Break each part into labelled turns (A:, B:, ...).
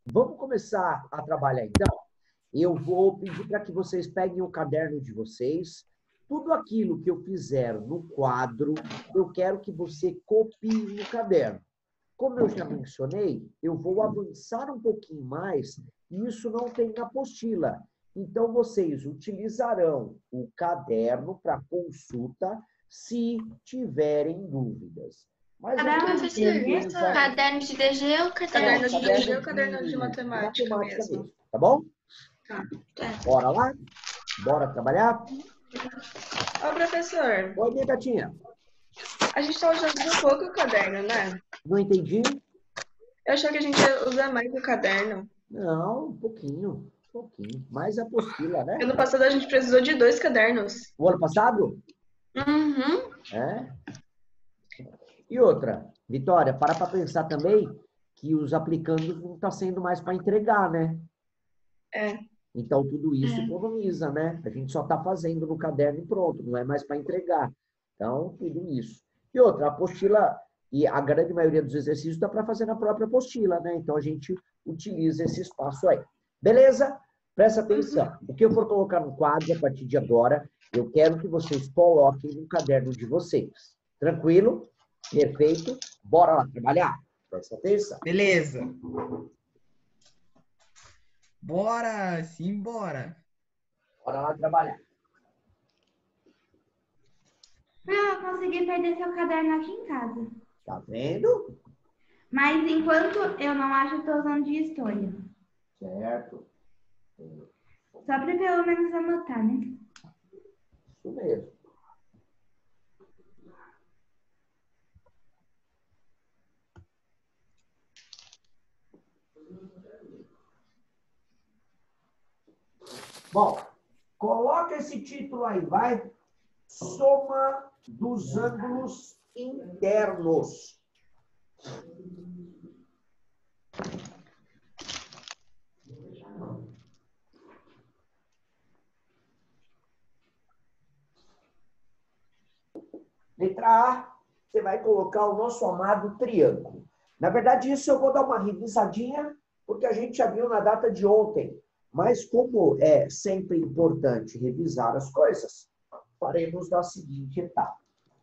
A: Vamos começar a trabalhar, então? Eu vou pedir para que vocês peguem o caderno de vocês. Tudo aquilo que eu fizer no quadro, eu quero que você copie no caderno. Como eu já mencionei, eu vou avançar um pouquinho mais, e isso não tem na apostila. Então, vocês utilizarão o caderno para consulta se tiverem dúvidas. Mas
B: Caderno de DG ou
C: Caderno de DG ou caderno de matemática mesmo?
A: mesmo, tá bom?
C: Tá.
A: Bora lá? Bora trabalhar?
C: Ô, professor,
A: Oi, minha gatinha.
C: a gente tá usando um pouco o caderno, né?
A: Não entendi?
C: Eu achei que a gente ia usar mais o caderno.
A: Não, um pouquinho. Mais apostila, né?
C: Ano passado a gente precisou de 2 cadernos.
A: O ano passado?
B: Uhum.
A: É. E outra, Vitória, para pensar também que os aplicandos não estão sendo mais para entregar, né?
C: É.
A: Então, tudo isso economiza, né? A gente só está fazendo no caderno e pronto, não é mais para entregar. Então, tudo isso. E outra, a apostila, e a grande maioria dos exercícios dá para fazer na própria apostila, né? Então, a gente utiliza esse espaço aí. Beleza? Presta atenção. O que eu for colocar no quadro a partir de agora, eu quero que vocês coloquem no caderno de vocês. Tranquilo? Perfeito? Bora lá trabalhar? Presta atenção.
D: Beleza. Bora, simbora.
A: Bora lá trabalhar.
E: Eu consegui perder seu caderno aqui em casa.
A: Tá vendo?
E: Mas enquanto eu não acho, eu estou usando de história.
A: Certo.
E: Só para pelo menos anotar, né?
A: Isso mesmo. Bom, coloca esse título aí, vai. Soma dos ângulos internos. Letra A, você vai colocar o nosso amado triângulo. Na verdade, isso eu vou dar uma revisadinha, porque a gente já viu na data de ontem. Mas como é sempre importante revisar as coisas, faremos da seguinte etapa.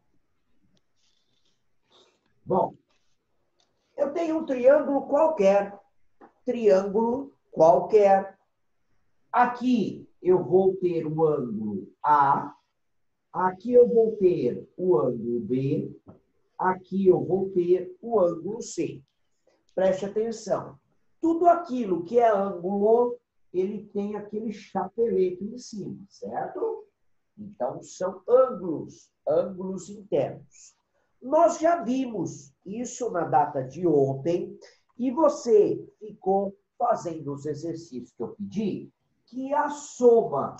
A: Bom, eu tenho um triângulo qualquer. Triângulo qualquer. Aqui eu vou ter o ângulo A. Aqui eu vou ter o ângulo B. Aqui eu vou ter o ângulo C. Preste atenção. Tudo aquilo que é ângulo, ele tem aquele chapeleto em cima, certo? Então, são ângulos internos. Nós já vimos isso na data de ontem e você ficou fazendo os exercícios que eu pedi, que a soma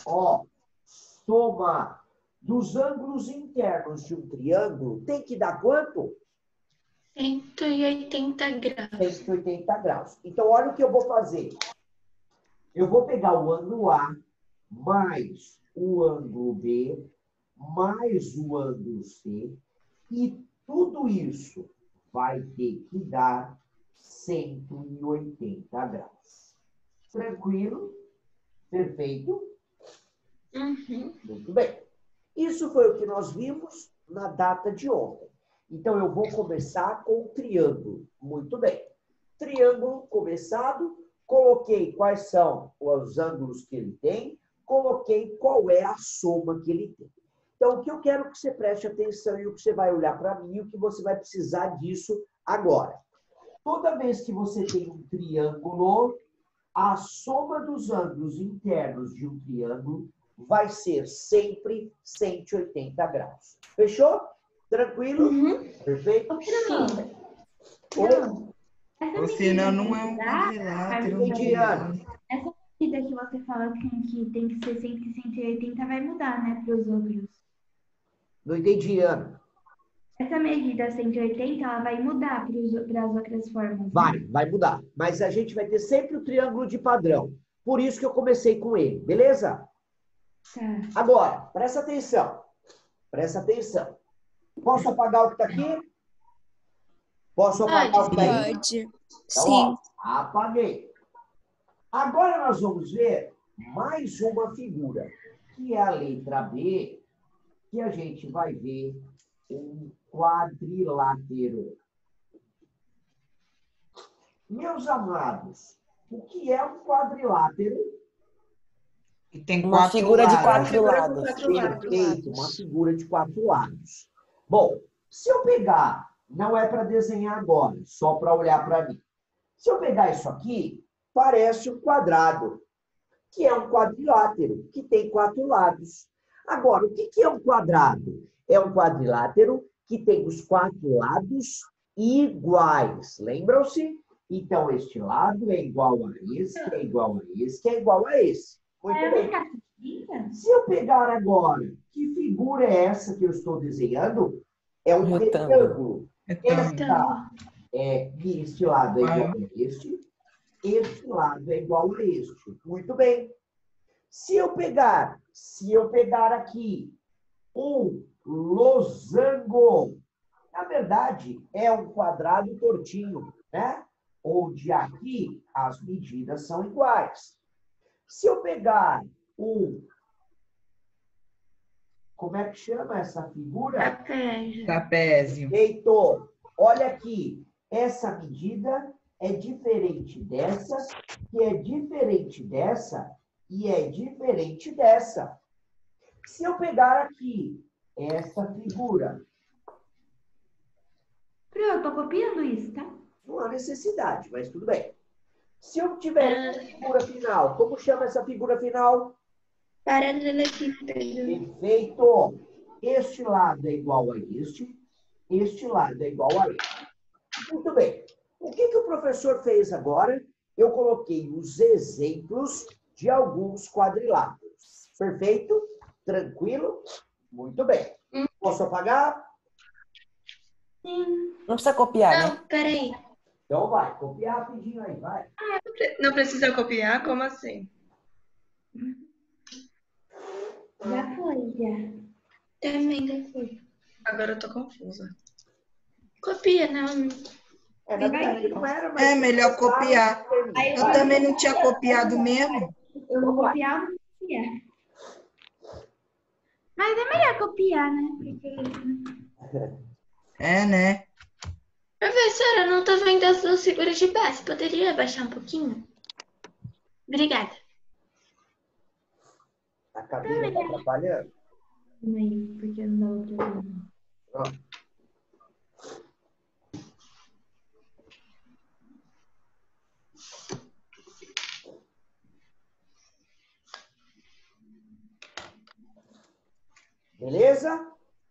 A: dos ângulos internos de um triângulo tem que dar quanto?
B: 180 graus.
A: 180 graus. Então, olha o que eu vou fazer. Eu vou pegar o ângulo A mais o ângulo B mais o ângulo C e tudo isso vai ter que dar 180 graus. Tranquilo? Perfeito?
B: Uhum.
A: Muito bem. Isso foi o que nós vimos na data de ontem. Então, eu vou começar com o triângulo. Muito bem. Triângulo começado, coloquei quais são os ângulos que ele tem, coloquei qual é a soma que ele tem. Então, o que eu quero que você preste atenção e o que você vai olhar para mim, o que você vai precisar disso agora. Toda vez que você tem um triângulo, a soma dos ângulos internos de um triângulo vai ser sempre 180 graus. Fechou? Tranquilo?
B: Uhum.
A: Perfeito?
B: Sim.
E: Essa
D: Ou senão não é um
E: medida,
D: quadrilátero.
E: essa medida que você falou que tem que ser sempre 180 vai mudar, né, para os outros.
A: Não entendi, Ana.
E: Essa medida 180, ela vai mudar para as outras formas.
A: Vai mudar. Mas a gente vai ter sempre o triângulo de padrão. Por isso que eu comecei com ele, beleza?
E: Tá.
A: Agora, presta atenção. Presta atenção. Posso apagar o que está aqui? Posso apagar o que está aí?
F: Pode.
A: Então,
F: Sim.
A: ó, apaguei. Agora nós vamos ver mais uma figura, que é a letra B, que a gente vai ver um quadrilátero. Meus amados, o que é um quadrilátero?
D: E tem
F: Uma
D: quatro
F: figura de
D: lados.
F: quatro
C: Figura com
F: lados.
C: 4 lados.
A: Perfeito, uma figura de 4 lados. Bom, se eu pegar, não é para desenhar agora, só para olhar para mim. Se eu pegar isso aqui, parece um quadrado, que é um quadrilátero, que tem 4 lados. Agora, o que é um quadrado? É um quadrilátero que tem os 4 lados iguais. Lembram-se? Então, este lado é igual a esse, que é igual a esse, que é igual a esse. Muito bem. Se eu pegar agora, que figura é essa que eu estou desenhando? É um retângulo. Este lado é igual a este lado é igual a este. Muito bem. Se eu pegar aqui um losango, na verdade, é um quadrado tortinho, né? Onde aqui as medidas são iguais. Se eu pegar como é que chama essa figura?
D: Trapézio.
A: Perfeito. Olha aqui, essa medida é diferente dessa, que é diferente dessa e é diferente dessa. Se eu pegar aqui essa figura,
E: Eu tô copiando isso, tá?
A: não há necessidade, mas tudo bem. Se eu tiver essa figura final, como chama essa figura final?
B: Paralelepípedo.
A: Perfeito. Este lado é igual a este lado é igual a este. Muito bem. O que o professor fez agora? Eu coloquei os exemplos de alguns quadriláteros. Perfeito? Tranquilo? Muito bem. Posso apagar?
E: Sim.
F: Não precisa copiar, né?
B: Não, peraí.
A: Então vai, copia rapidinho aí, vai.
C: Não precisa copiar? Como assim?
E: Já foi, já.
B: Também depois.
C: Agora eu tô confusa.
B: Copia, não.
A: Na verdade, não era, mas...
D: É melhor copiar.
E: Aí
D: Eu também não tinha copiado mesmo.
E: Eu vou copiar ou não copiar? Mas é melhor copiar, né? Porque...
D: É, né?
B: Professora, eu não tô vendo as 2 figuras de base. Poderia abaixar um pouquinho? Obrigada.
A: A cadeira está atrapalhando?
E: Não, porque não dá outra vez.
A: Pronto. Beleza?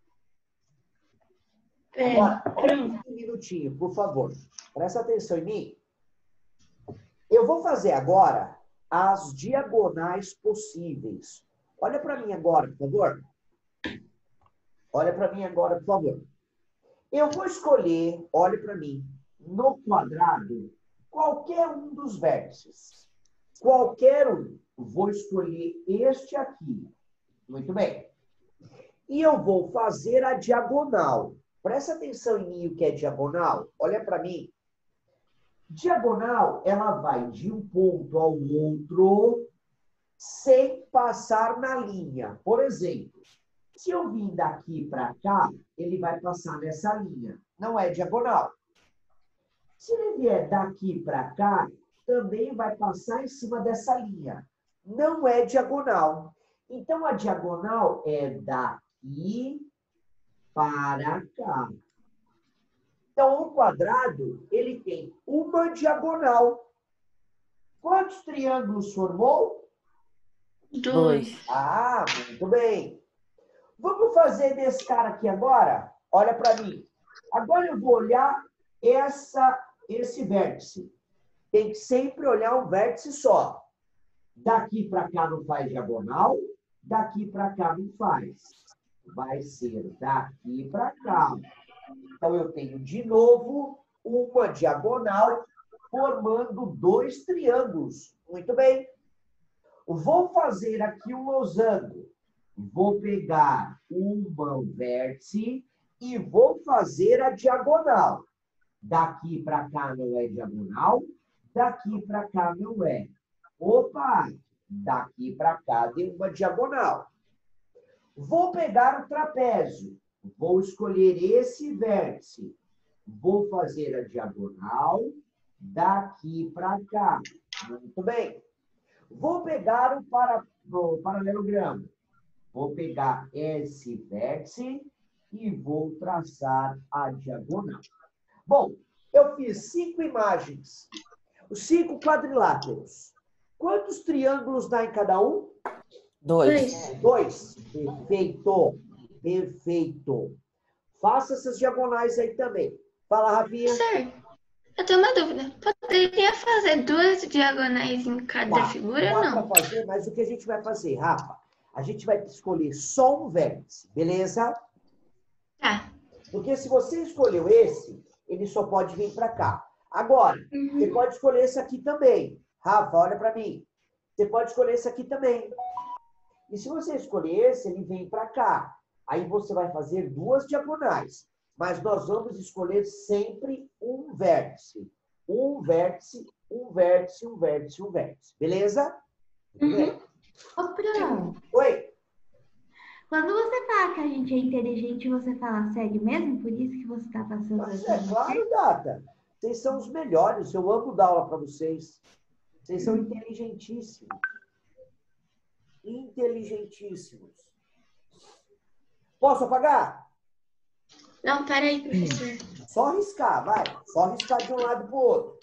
A: Agora, olha um minutinho, por favor. Presta atenção em mim. Eu vou fazer agora as diagonais possíveis. Olha para mim agora, por favor. Olha para mim agora, por favor. Eu vou escolher, olhe para mim, no quadrado, qualquer um dos vértices. Qualquer um. Vou escolher este aqui. Muito bem. E eu vou fazer a diagonal. Presta atenção em mim o que é diagonal. Olha para mim. Diagonal, ela vai de um ponto ao outro sem passar na linha. Por exemplo, se eu vim daqui para cá, ele vai passar nessa linha. Não é diagonal. Se ele vier daqui para cá, também vai passar em cima dessa linha. Não é diagonal. Então, a diagonal é daqui para cá. Então, o quadrado, ele tem uma diagonal. Quantos triângulos formou?
B: 2.
A: Ah, muito bem. Vamos fazer desse cara aqui agora? Olha para mim. Agora eu vou olhar esse vértice. Tem que sempre olhar um vértice só. Daqui para cá não faz diagonal, daqui para cá não faz. Vai ser daqui para cá. Então, eu tenho, de novo, uma diagonal formando 2 triângulos. Muito bem. Vou fazer aqui um losango. Vou pegar um vértice e vou fazer a diagonal. Daqui para cá não é diagonal, daqui para cá não é. Opa, daqui para cá tem uma diagonal. Vou pegar o trapézio. Vou escolher esse vértice. Vou fazer a diagonal daqui para cá. Muito bem. Vou pegar o paralelogramo. Vou pegar esse vértice e vou traçar a diagonal. Bom, eu fiz 5 imagens. Os 5 quadriláteros. Quantos triângulos dá em cada um?
B: 2.
A: 2. Perfeito. Perfeito. Faça essas diagonais aí também. Fala, Rafinha.
B: Professor, eu tenho uma dúvida. Poderia fazer 2 diagonais em cada figura ou
A: Dá
B: não?
A: para fazer, mas o que a gente vai fazer, Rafa? A gente vai escolher só um vértice, beleza?
B: Tá.
A: Porque se você escolheu esse, ele só pode vir para cá. Agora, você pode escolher esse aqui também. Rafa, olha para mim. Você pode escolher esse aqui também. E se você escolher esse, ele vem para cá. Aí você vai fazer 2 diagonais. Mas nós vamos escolher sempre um vértice. Um vértice, um vértice, um vértice, um vértice. Beleza? Muito bem.
E: Ô, Bruno,
A: Oi.
E: quando você fala que a gente é inteligente, você fala sério mesmo? Por isso que você está passando
A: Mas
E: essa
A: é claro, Data. Vocês são os melhores. Eu amo dar aula para vocês. Vocês são inteligentíssimos. Inteligentíssimos. Posso apagar?
B: Não, peraí, professor.
A: Só riscar, vai. Só riscar de um lado para o outro.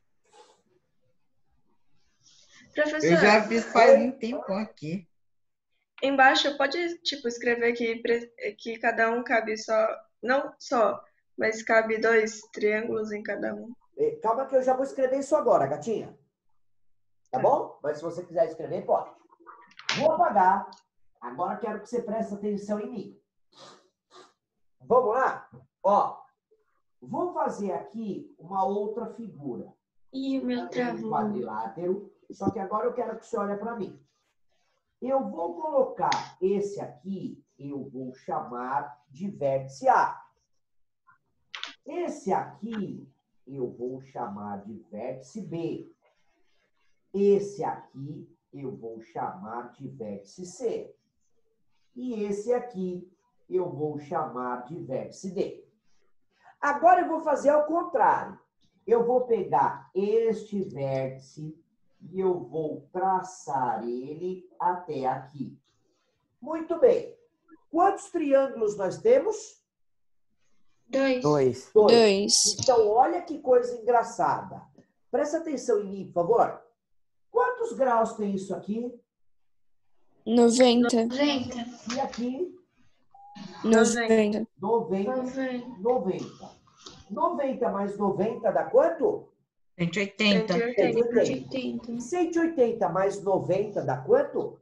C: Professor,
D: Eu já fiz faz um tempo aqui.
C: embaixo pode, tipo, escrever que cada um cabe só, não só, mas cabe 2 triângulos em cada um.
A: Calma que eu já vou escrever isso agora, gatinha. Tá bom? Mas se você quiser escrever, pode. Vou apagar. Agora quero que você preste atenção em mim. Vamos lá? Ó, vou fazer aqui uma outra figura.
B: Ih, o meu
A: Um
B: travou.
A: quadrilátero. Só que agora eu quero que você olhe para mim. Eu vou colocar esse aqui, eu vou chamar de vértice A. Esse aqui, eu vou chamar de vértice B. Esse aqui, eu vou chamar de vértice C. E esse aqui, eu vou chamar de vértice D. Agora eu vou fazer ao contrário. Eu vou pegar este vértice e eu vou traçar ele até aqui. Muito bem. Quantos triângulos nós temos?
B: 2.
A: 2.
F: 2.
A: Então, olha que coisa engraçada. Presta atenção em mim, por favor. Quantos graus tem isso aqui?
F: 90.
B: 90.
A: E aqui?
F: 90.
A: 90. 90. 90 mais 90 dá quanto?
D: 180.
B: 180.
A: 180 mais 90 dá quanto?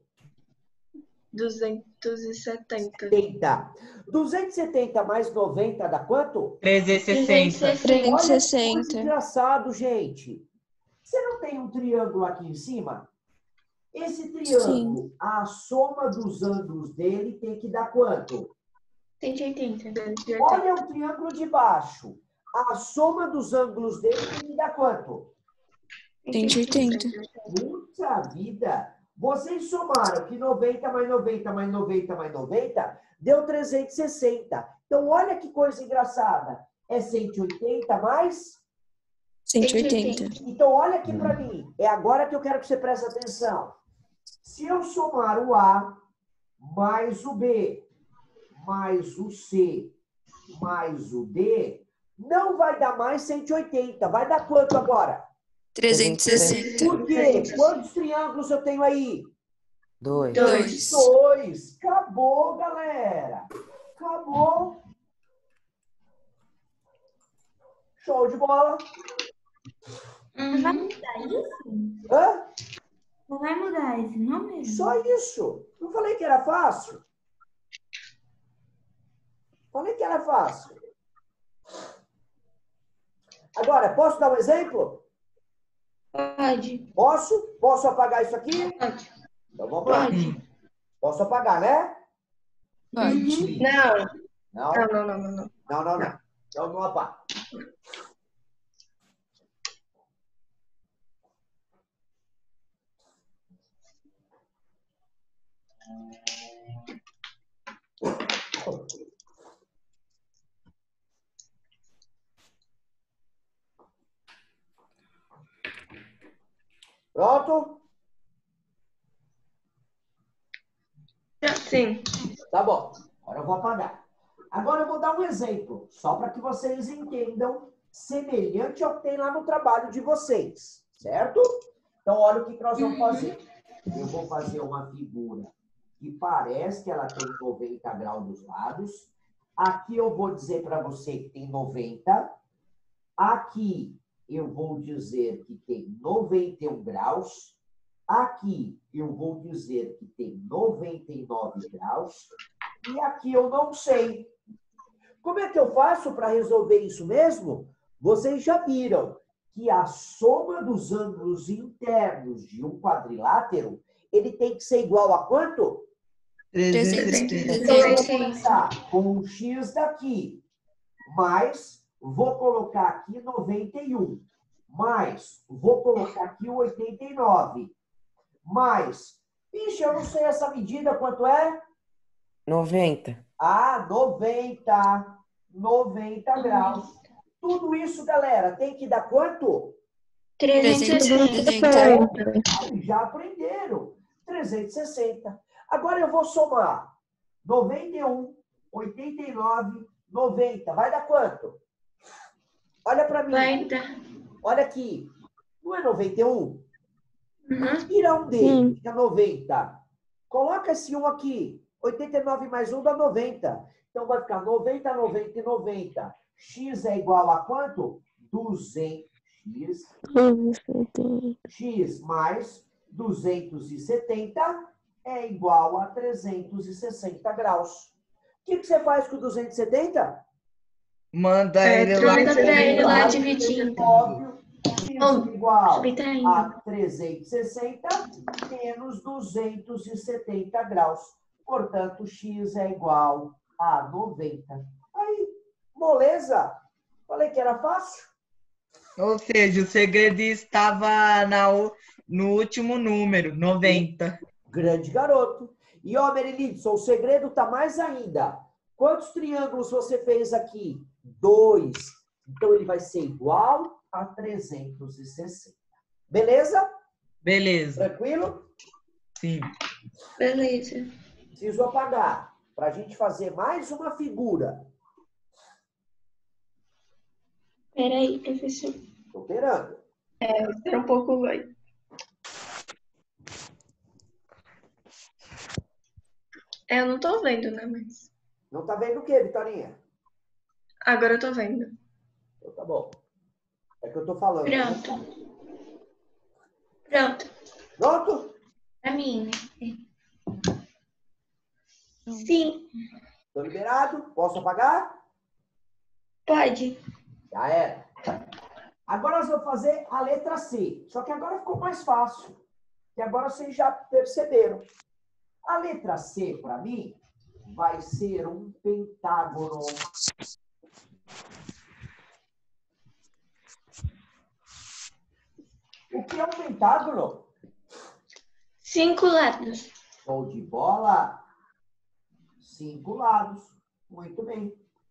C: 270.
A: 70. 270 mais 90 dá quanto?
D: 360.
A: Olha que coisa
F: 360.
A: engraçado, gente. Você não tem um triângulo aqui em cima? Esse triângulo, a soma dos ângulos dele tem que dar quanto?
B: 180.
A: Olha o triângulo de baixo. A soma dos ângulos dele tem que dar quanto?
F: 180.
A: Puta vida! Vocês somaram que 90 mais 90 mais 90 mais 90 deu 360. Então, olha que coisa engraçada. É 180 mais?
F: 180.
A: Então, olha aqui para mim. É agora que eu quero que você preste atenção. Se eu somar o A mais o B mais o C mais o D, não vai dar mais 180. Vai dar quanto agora?
F: 360.
A: Por quê? Quantos triângulos eu tenho aí?
F: 2.
A: 2. Acabou, galera. Acabou. Show de bola.
E: Não vai mudar isso?
A: Hã?
E: Não vai mudar esse número?
A: Só isso. Não falei que era fácil? Falei que era fácil. Agora, posso dar um exemplo?
B: Pode.
A: Posso? Posso apagar isso aqui?
B: Pode.
A: Então vamos lá. Posso apagar, né?
F: Pode.
C: Não,
A: Não?
C: não.
A: Não. Então vamos apagar. Pronto?
C: Sim.
A: Tá bom. Agora eu vou apagar. Agora eu vou dar um exemplo, só para que vocês entendam, semelhante ao que tem lá no trabalho de vocês, certo? Então, olha o que nós vamos fazer. Eu vou fazer uma figura que parece que ela tem 90 graus dos lados. Aqui eu vou dizer para você que tem 90. Aqui eu vou dizer que tem 91 graus. Aqui eu vou dizer que tem 99 graus. E aqui eu não sei. Como é que eu faço para resolver isso mesmo? Vocês já viram que a soma dos ângulos internos de um quadrilátero, ele tem que ser igual a quanto?
F: 370.
A: Então, eu vou começar com um x daqui, mais, vou colocar aqui 91, mais, vou colocar aqui 89, mais, ixi, eu não sei essa medida, quanto é?
F: 90.
A: Ah, 90 graus. Tudo isso, galera, tem que dar quanto?
B: 360.
A: Já aprenderam. 360. Agora eu vou somar 91, 89, 90. Vai dar quanto? Olha para mim.
B: Vai dar.
A: Olha aqui. Não é 91?
B: Uhum.
A: Tira um dele, fica 90. Coloca esse 1 aqui. 89 mais 1 dá 90. Então vai ficar 90, 90 e 90. X é igual a quanto? 200. X mais 270 é igual a 360 graus. O que você faz com 270?
D: Manda ele lá.
B: Manda pra ele lá dividindo.
A: Óbvio. X igual
B: Subtraindo.
A: a 360 menos 270 graus. Portanto, X é igual a 90. Aí, moleza. Falei que era fácil.
D: Ou seja, o segredo estava no último número, 90.
A: Grande garoto. E, ó, Merilidson, o segredo está mais ainda. Quantos triângulos você fez aqui? 2. Então, ele vai ser igual a 360. Beleza?
D: Beleza.
A: Tranquilo?
D: Sim.
B: Beleza.
A: Preciso apagar para a gente fazer mais uma figura.
B: Peraí, professor.
A: Estou esperando.
C: Espera um pouco, vai. Eu não tô vendo, né, mas...
A: Não está vendo o quê, Vitorinha?
C: Agora eu tô vendo.
A: Então, tá bom. É que eu estou falando. Né?
B: Pronto.
A: Pronto?
B: Pra mim, né? Sim,
A: Estou liberado? Posso apagar?
B: pode.
A: Já era. Agora nós vamos fazer a letra C. Só que agora ficou mais fácil. E agora vocês já perceberam. A letra C, para mim, vai ser um pentágono. O que é um pentágono?
B: 5 lados.
A: Show de bola. 5 lados. Muito bem.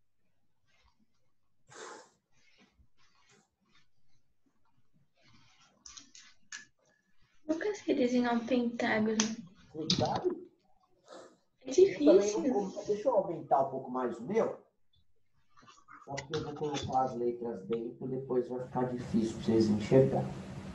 B: Nunca sei desenhar um pentágono.
A: Você sabe?
B: É
A: Eu também
B: difícil.
A: não... Deixa eu aumentar um pouco mais o meu. Só que eu vou colocar as letras dentro, depois vai ficar difícil para vocês enxergarem.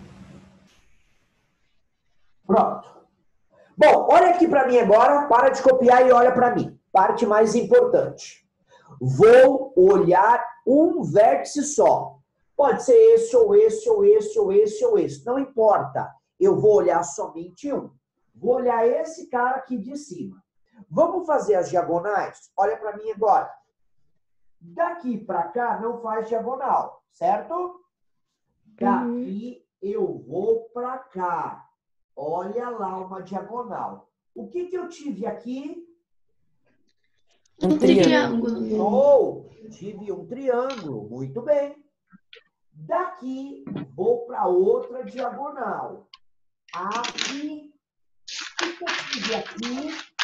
A: Pronto. Bom, olha aqui para mim agora, para de copiar e olha para mim. Parte mais importante. Vou olhar um vértice só. Pode ser esse, ou esse, ou esse, ou esse, ou esse. Não importa. Eu vou olhar somente um. Vou olhar esse cara aqui de cima. Vamos fazer as diagonais? Olha para mim agora. Daqui para cá não faz diagonal, certo? Daqui eu vou para cá. Olha lá uma diagonal. O que eu tive aqui?
B: Um triângulo.
A: Oh, tive um triângulo. Muito bem. Daqui vou para outra diagonal. Aqui. O que eu tive aqui?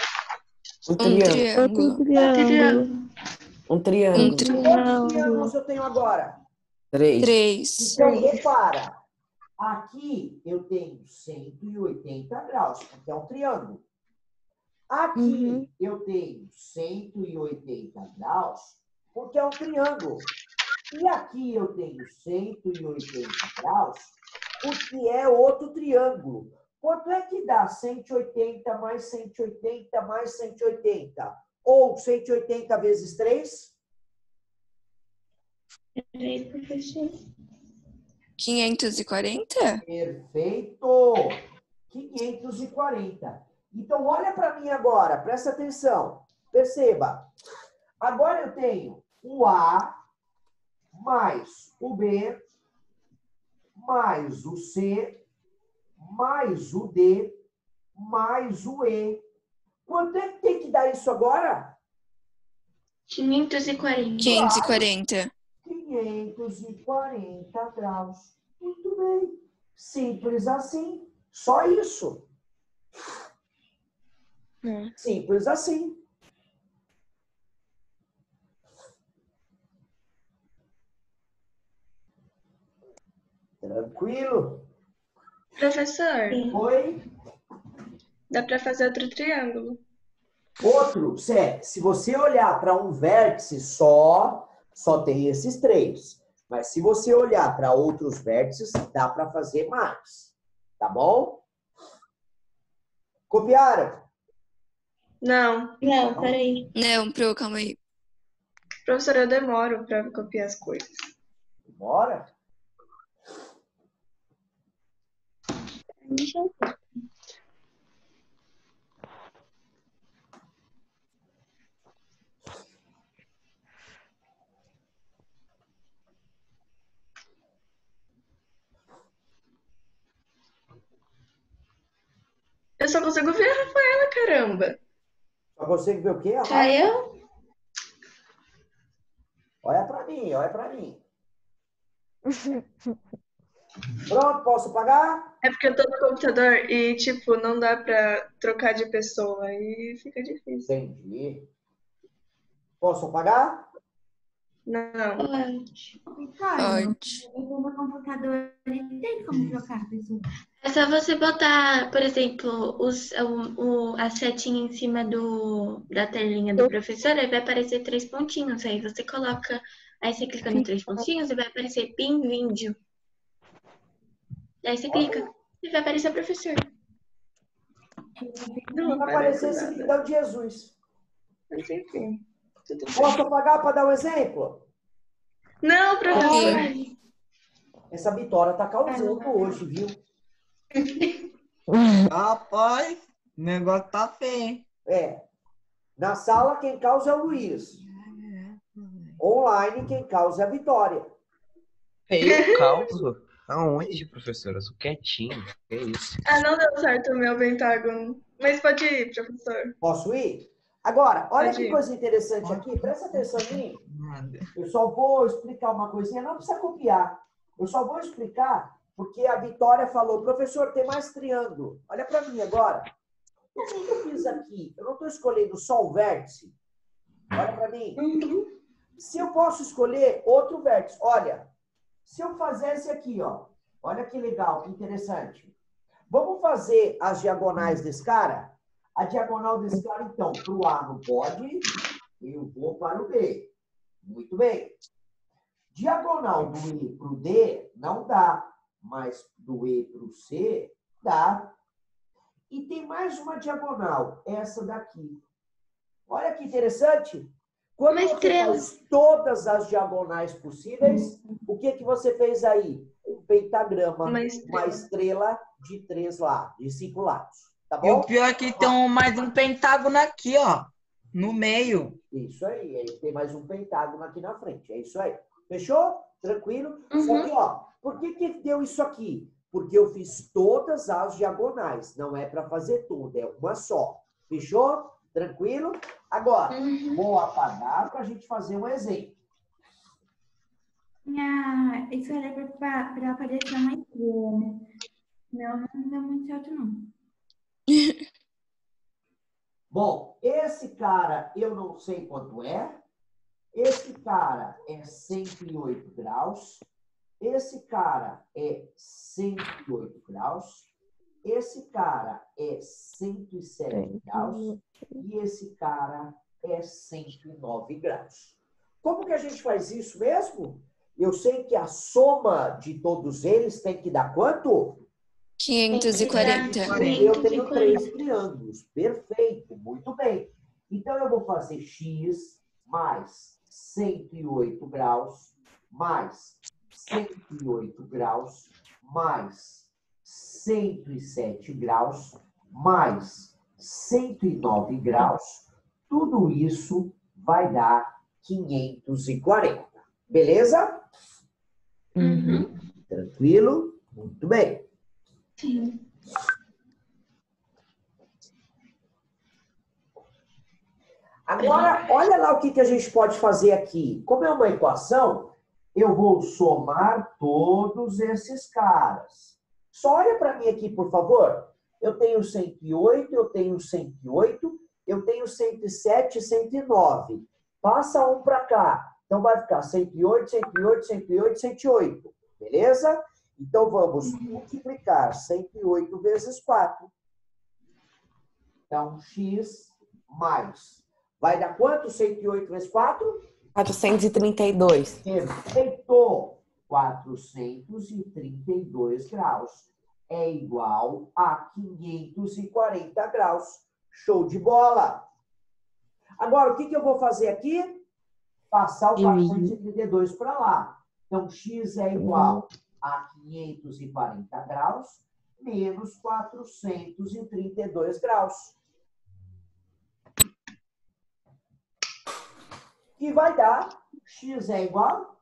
F: Um
G: Um
F: triângulo.
G: triângulo.
F: Um triângulo.
G: Um
A: Quantos triângulos
G: triângulo.
A: eu tenho agora?
F: 3.
G: 3.
A: Então, repara. Aqui eu tenho 180 graus, porque é um triângulo. Aqui eu tenho 180 graus, porque é um triângulo. E aqui eu tenho 180 graus, porque é outro triângulo. Quanto é que dá 180 mais 180 mais 180? Ou 180 vezes 3?
B: Peraí, professor.
G: 540?
A: Perfeito! 540. Então, olha para mim agora, presta atenção. Perceba. Agora eu tenho o A mais o B mais o C mais o D mais o E. Quanto é que tem que dar isso agora?
B: 540.
G: 540.
A: 540 graus. Muito bem. Simples assim. Só isso. Simples assim. Tranquilo?
C: Professor,
A: Oi?
C: dá para fazer outro triângulo.
A: Outro, se você olhar para um vértice só tem esses 3. Mas se você olhar para outros vértices, dá para fazer mais. Tá bom? Copiaram?
C: Não,
B: Não, peraí.
G: Não, Pro, calma aí.
C: professor, eu demoro para copiar as coisas.
A: Bora?
C: Eu só consigo ver a Rafaela, caramba.
A: Só consegue ver o quê?
B: Só eu?
A: Olha para mim, olha para mim. Pronto, posso pagar?
C: É porque eu tô no computador e, tipo, não dá pra trocar de pessoa. Aí fica difícil.
A: Entendi. Posso pagar?
C: Não.
B: Pode.
E: Vitória,
G: Pode.
E: o meu computador ele tem como trocar, pessoal.
B: É só você botar, por exemplo, a setinha em cima da telinha do professor, aí vai aparecer 3 pontinhos. Aí você coloca, aí você clica no 3 pontinhos e vai aparecer PIN vídeo. Aí você clica e vai aparecer o professor.
C: Não
A: Vai
C: aparece
A: aparecer esse
C: nada.
A: pindão de Jesus.
C: Mas enfim. Tudo bem.
A: Posso pagar para dar um exemplo?
C: Não, professor.
A: Essa Vitória tá causando hoje, viu?
D: Rapaz, o negócio tá feio.
A: É. Na sala, quem causa é o Luiz. Online, quem causa é a Vitória.
H: Eu causo? Aonde, professora? Eu sou quietinho. Que isso?
C: Ah, não deu certo o meu pentágono. Mas pode ir, professor.
A: Posso ir? Agora, olha
C: Pode
A: que
C: ir.
A: coisa interessante aqui. Presta atenção em mim.
D: Nada.
A: Eu só vou explicar uma coisinha. Não precisa copiar. Eu só vou explicar porque a Vitória falou, professor, tem mais triângulo. Olha para mim agora. O que eu fiz aqui? Eu não estou escolhendo só o vértice. Olha para mim. Se eu posso escolher outro vértice. Olha, se eu fizesse aqui, ó. Olha que legal, que interessante. Vamos fazer as diagonais desse cara? A diagonal desse cara, então, para o A não pode. Eu vou para o B. Muito bem. Diagonal do E para o D não dá. Mas do E para o C, dá. E tem mais uma diagonal. Essa daqui. Olha que interessante. Quando
B: Uma
A: você
B: estrela.
A: faz todas as diagonais possíveis, o que você fez aí? Um pentagrama, uma estrela de 3 lados, de 5 lados. Tá
D: E o
A: bom?
D: pior é que tem mais um pentágono aqui, ó. No meio.
A: Isso aí. Aí tem mais um pentágono aqui na frente. É isso aí. Fechou? Tranquilo?
B: Uhum.
A: Só que, ó, por que deu isso aqui? Porque eu fiz todas as diagonais. Não é para fazer tudo, é uma só. Fechou? Tranquilo? Agora, vou apagar para a gente fazer um exemplo.
E: Isso era para aparecer uma estrela, né? Não deu muito certo, não.
A: Bom, esse cara eu não sei quanto é. Esse cara é 108 graus. Esse cara é 108 graus. Esse cara é 107 graus. E esse cara é 109 graus. Como que a gente faz isso mesmo? Eu sei que a soma de todos eles tem que dar quanto?
G: 540.
A: Eu tenho 3 triângulos. Perfeito, muito bem. Então, eu vou fazer x mais 108 graus, mais 108 graus, mais 107 graus, mais 109 graus. Tudo isso vai dar 540. Beleza?
B: Uhum.
A: Tranquilo? Muito bem.
B: Sim.
A: Agora, olha lá o que a gente pode fazer aqui. Como é uma equação, eu vou somar todos esses caras. Só olha para mim aqui, por favor. Eu tenho 108, eu tenho 108, eu tenho 107 e 109. Passa um para cá. Então, vai ficar 108, 108, 108, 108. Beleza? Então, vamos multiplicar 108 vezes 4. Então, x mais. Vai dar quanto 108 vezes 4?
F: 432.
A: Perfeito! 432 graus é igual a 540 graus. Show de bola! Agora, o que eu vou fazer aqui? Passar o 432 para lá. Então, x é igual a 540 graus menos 432 graus. Que vai dar, x é igual?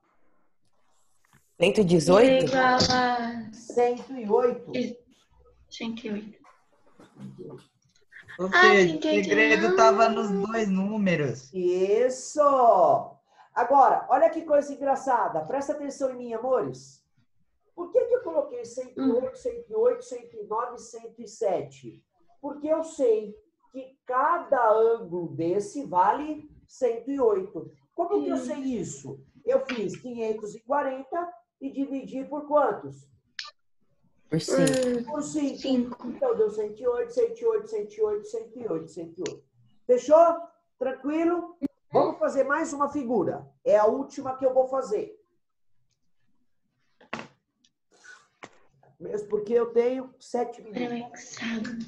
F: 118?
B: É igual a
A: 108.
B: 108.
D: Ou
B: Ah,
D: seja,
B: sim,
D: o segredo estava nos dois números.
A: Isso! Agora, olha que coisa engraçada. Presta atenção em mim, amores. Por que eu coloquei 108, 108, 109 e 107? Porque eu sei que cada ângulo desse vale 108. Como que eu sei isso? Eu fiz 540 e dividi por quantos?
F: Por 5.
A: Por 5.
B: 5.
A: Então, deu 108, 108, 108, 108, 108. Fechou? Tranquilo? Vamos fazer mais uma figura. É a última que eu vou fazer. Mesmo porque eu tenho 7 minutos.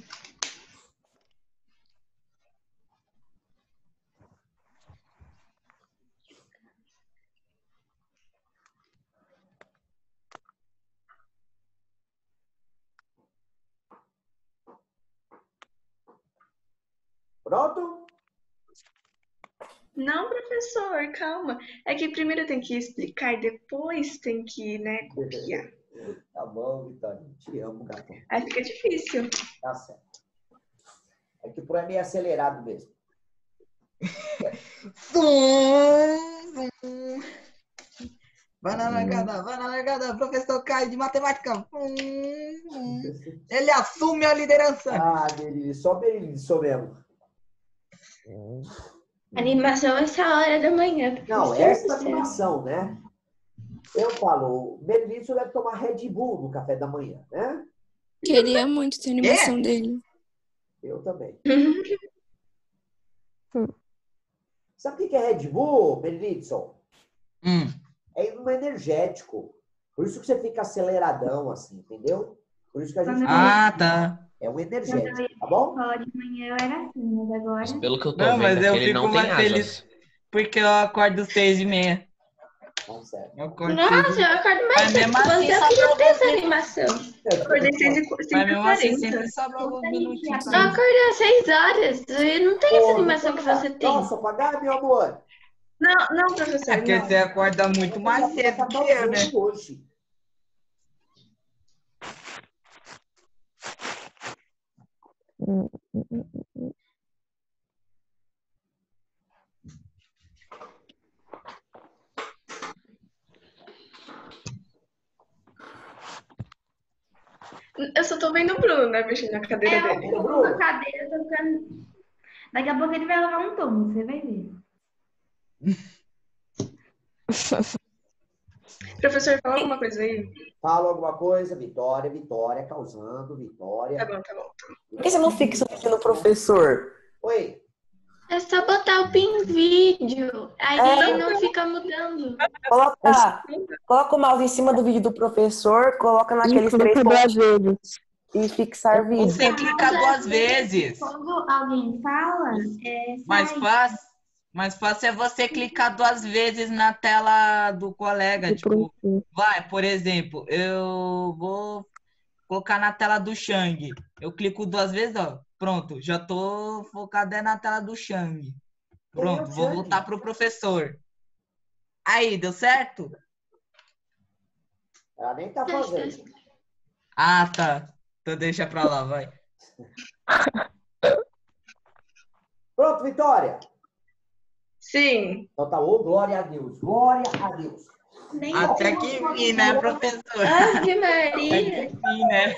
A: Pronto?
C: Não, professor, calma. É que primeiro tem que explicar e depois tem que, né, copiar.
A: Tá bom, Vitória. Te amo, gatão.
C: Aí fica difícil.
A: Tá certo. É que para mim é acelerado mesmo.
D: Vai na largada, professor Caio de matemática. Ele assume a liderança.
A: Ah, Berili, só Berili, sou mesmo.
B: Animação essa hora da manhã.
A: Não,
B: professor
A: essa
B: do céu.
A: animação, né? Eu falo, o Berili deve tomar Red Bull no café da manhã, né?
G: Queria muito ter a animação dele.
A: Eu também. Sabe o que é Red Bull, Benilson? É um energético. Por isso que você fica aceleradão, assim, entendeu? Por isso que a gente...
D: Ah, tá.
A: É um energético, tá bom?
E: Escola de manhã eu era assim, mas agora.
H: Mas pelo que eu tô
D: Não,
H: vendo,
D: mas eu
H: aquele
D: fico
H: não tem
D: mais
H: asas.
D: feliz porque eu acordo 6h30.
A: Tá certo.
D: Eu acordo
B: Nossa, eu acordo mais
D: Mas
B: cedo
D: mesmo
B: que
D: assim,
B: você. Eu
D: só
B: queria
D: pra
B: ter essa
D: você.
B: animação.
C: Acordei 6h40.
D: Mas mesmo assim, sempre sobra alguns minutinhos.
B: Eu acordei às 6 horas. Eu não tenho essa animação que você tem.
A: Nossa, apagar, meu amor.
C: Não, professor,
D: É porque
C: não.
D: você acorda muito mais cedo que eu, né?
A: Hoje.
C: Eu só tô vendo o Bruno, né, mexendo na cadeira dele.
E: Eu tô com a cadeira, tô ficando. Daqui a pouco ele vai levar um tombo, você vai ver.
C: Professor, fala alguma coisa aí.
A: Fala alguma coisa, Vitória, Vitória, causando, Vitória.
C: Tá bom, tá bom.
F: Por que você não fixa aqui no professor?
A: Oi,
B: É só botar o pin vídeo. Aí não fica mudando.
F: Coloca o mouse em cima do vídeo do professor, coloca naqueles três
I: duas
F: pontos
I: vezes.
F: e fixar vídeo.
D: Você clica duas vezes.
E: Quando alguém fala,
D: Mais fácil é você clicar duas vezes na tela do colega. Tipo, por exemplo, eu vou colocar na tela do Shang. Eu clico duas vezes, ó. Pronto, já tô focado na tela do Shang. Pronto, vou voltar pro professor. Aí, deu certo?
A: ela nem tá fazendo.
D: Ah, tá. Então deixa pra lá, vai.
A: Pronto, Vitória.
C: Sim.
A: Então tá, ô, glória a Deus, glória a Deus.
D: Até que enfim, né, professor?
B: Ave
D: Até que
B: Maria.
D: enfim, né?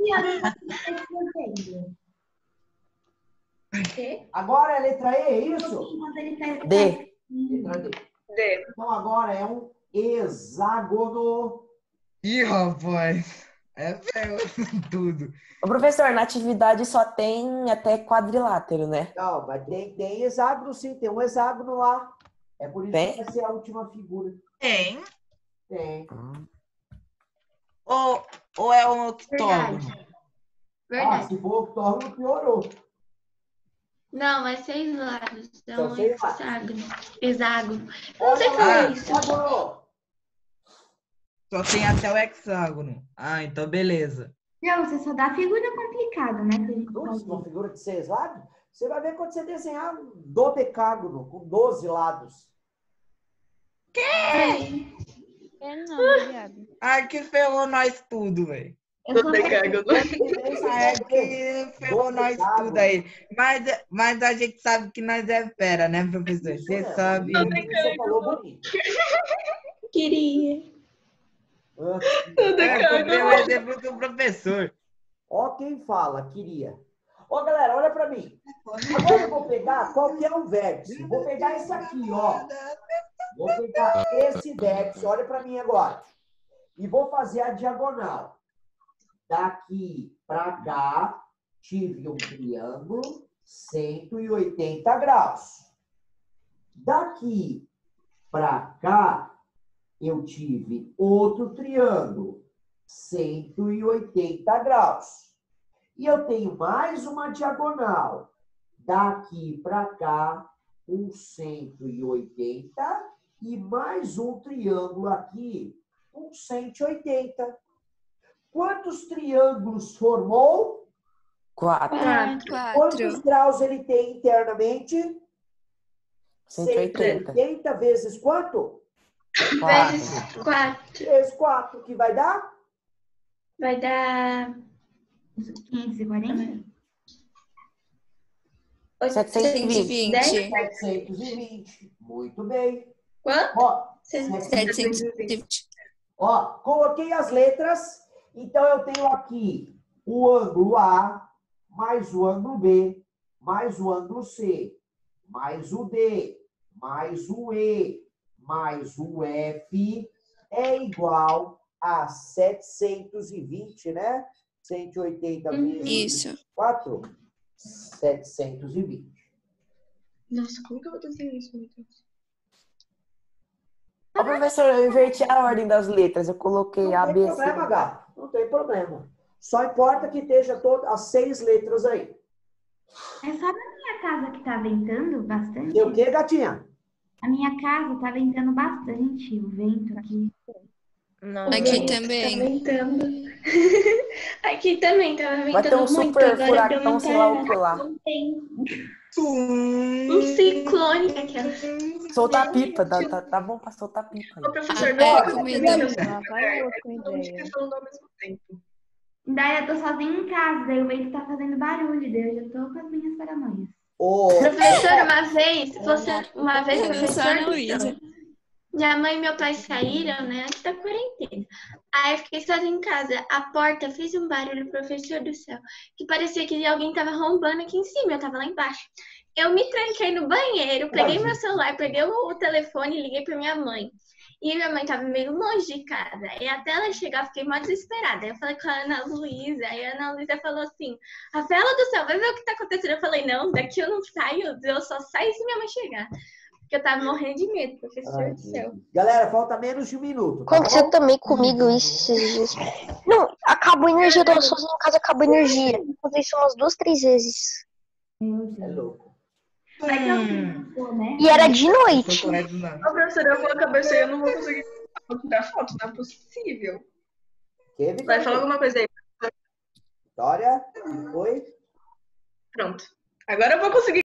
A: Agora é letra E, é isso?
E: Enquanto ele tá...
F: D.
A: Letra D.
C: D.
A: Então agora é um hexágono.
D: Ih, rapaz. É feio tudo.
F: Ô, professor, na atividade só tem até quadrilátero, né?
A: Não, mas tem hexágono sim, tem um hexágono lá. É por isso
F: Tem?
A: que vai ser a última figura.
D: Tem.
A: Tem.
D: Ou é um octógono?
B: Verdade.
A: Se for octógono, piorou.
B: Não, é 6 lados. É
A: São
B: um
A: 6 lados.
B: hexágono. Eu não sei falar isso.
A: Hexágono.
D: Só tem até o hexágono. Ah, então beleza.
E: Não, você só dá figura complicada, né? pra gente
A: Nossa,
E: fazer.
A: uma figura de 6 lados? Você vai ver quando você desenhar um dodecágono com 12 lados.
D: Ai, que ferrou nós tudo, velho.
E: Eu só
D: Ai, que ferrou nós tudo aí. Mas a gente sabe que nós é fera, né, professor? Você sabe.
A: Você falou bonito.
B: Queria.
D: Deu o exemplo do professor.
A: Ó quem fala, queria. Ó, galera, olha pra mim. Agora eu vou pegar qualquer um vértice. Vou pegar esse aqui, ó. Vou pegar esse vértice, olha pra mim agora. E vou fazer a diagonal. Daqui pra cá, tive um triângulo, 180 graus. Daqui pra cá, eu tive outro triângulo, 180 graus. E eu tenho mais uma diagonal. Daqui para cá, um 180 e mais um triângulo aqui, um 180. Quantos triângulos formou?
F: 4.
G: 4.
A: Quantos graus ele tem internamente?
F: 180.
A: 180 vezes quanto?
F: 4.
B: Vezes 4.
A: Vezes 4, que vai dar?
B: Vai dar
E: 540?
F: 720.
B: 10?
A: 720. Muito bem.
B: Quanto?
A: Ó,
G: 720.
A: ó, coloquei as letras. Então, eu tenho aqui o ângulo A, mais o ângulo B, mais o ângulo C, mais o D, mais o E, mais o F, é igual a 720, né? 180 vezes
G: Isso.
A: 4, 720.
C: Nossa, como que eu vou desenhar isso, meu Deus?
F: Ô, professor, eu inverti a ordem das letras. Eu coloquei A,
A: Não
F: B,
A: tem
F: C.
A: problema, gato. Não tem problema. Só importa que esteja todas as 6 letras aí.
E: É só na minha casa que tá ventando bastante?
A: Tem o quê, gatinha?
E: A minha casa tá ventando bastante o vento aqui.
G: Não. Aqui
B: Tá
G: também.
B: ventando. Aqui também tava
F: Vai ter
B: ventando
F: um
B: muito.
F: super
B: Agora deu
F: furacão,
B: uma
F: sei lá o que
B: parada.
F: lá.
E: Não tem.
B: Um ciclone aquela.
F: Soltar pipa. Tá bom pra soltar pipa.
C: Ô, professor,
G: É,
C: não,
G: comida.
I: Vai outro com
C: a gente
I: ideia.
C: tá falando ao mesmo tempo.
E: Daí eu tô sozinha em casa, daí o vento tá fazendo barulho, daí eu já tô com as minhas paranoias.
A: Ô,
B: Professora, uma vez,
G: Só
B: professor,
G: na Luísa.
B: minha mãe e meu pai saíram, né, antes da quarentena. Aí eu fiquei sozinha em casa. A porta fez um barulho, professor do céu, que parecia que alguém tava arrombando aqui em cima, eu tava lá embaixo. Eu me tranquei no banheiro, peguei
A: Tadinho.
B: meu celular, peguei o telefone e liguei pra minha mãe. E minha mãe tava meio longe de casa. E até ela chegar, eu fiquei mó desesperada. Aí eu falei com a Ana Luísa. Aí a Ana Luísa falou assim: Rafaela do céu, vai ver o que tá acontecendo. Eu falei: não, daqui eu não saio. Eu só saio se minha mãe chegar. Porque eu tava morrendo de medo, professor
A: Ai,
B: do céu.
A: Galera, falta menos de um minuto, tá
I: Aconteceu
A: bom?
I: também comigo isso esses dias. Não, acabou a energia, eu tava sozinho em casa, acabou a energia. Aconteceu isso umas 2, 3 vezes.
A: É louco.
E: Aí que eu né?
I: E era de noite.
C: Ô, professora, eu vou acabar isso aí, eu não vou conseguir tirar foto, não é possível.
A: Que,
C: Vai falar alguma coisa aí.
A: Vitória? Oi?
C: Pronto. Agora eu vou conseguir.